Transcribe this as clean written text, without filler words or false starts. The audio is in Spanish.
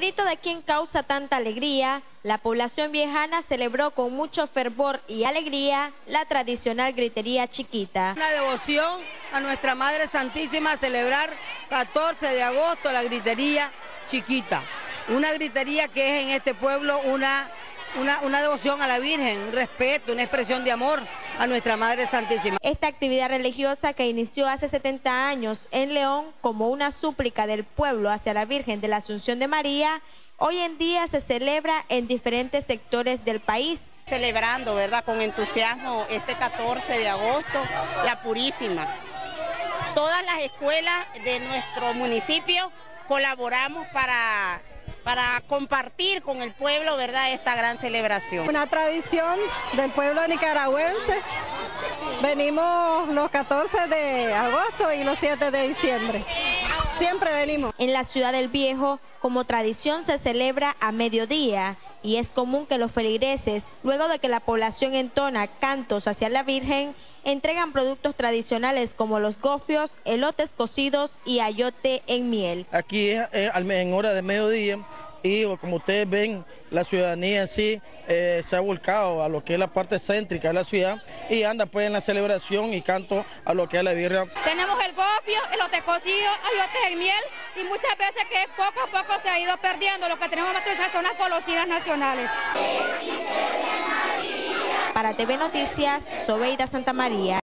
grito de quien causa tanta alegría, la población viejana celebró con mucho fervor y alegría la tradicional gritería chiquita. Una devoción a nuestra Madre Santísima, celebrar 14 de agosto la gritería chiquita. Una gritería que es en este pueblo una devoción a la Virgen, un respeto, una expresión de amor a nuestra Madre Santísima. Esta actividad religiosa que inició hace 70 años en León como una súplica del pueblo hacia la Virgen de la Asunción de María, hoy en día se celebra en diferentes sectores del país. Celebrando, ¿verdad?, con entusiasmo este 14 de agosto, la Purísima. Todas las escuelas de nuestro municipio colaboramos para compartir con el pueblo, ¿verdad?, esta gran celebración. Una tradición del pueblo nicaragüense. Venimos los 14 de agosto y los 7 de diciembre. Siempre venimos. En la Ciudad del Viejo, como tradición, se celebra a mediodía y es común que los feligreses, luego de que la población entona cantos hacia la Virgen, entregan productos tradicionales como los gofios, elotes cocidos y ayote en miel. Aquí es en hora de mediodía y como ustedes ven, la ciudadanía en sí se ha volcado a lo que es la parte céntrica de la ciudad y anda pues en la celebración y canto a lo que es la Virgen. Tenemos el gofio, elote cocido, ayotes en miel y muchas veces que poco a poco se ha ido perdiendo. Lo que tenemos más son las golosinas nacionales. Para TV Noticias, Sobeida Santamaría.